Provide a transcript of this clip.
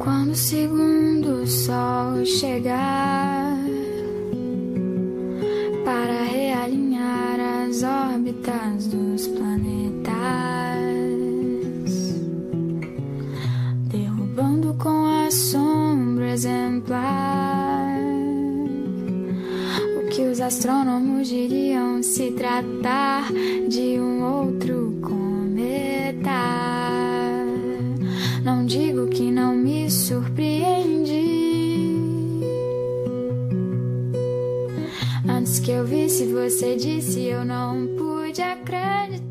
Quando o segundo sol chegar para realinhar as órbitas dos planetas, derrubando com a sombra exemplar o que os astrônomos diriam se tratar de um outro cometa. Não digo que não me surpreendi. Antes que eu visse, você disse, eu não pude acreditar.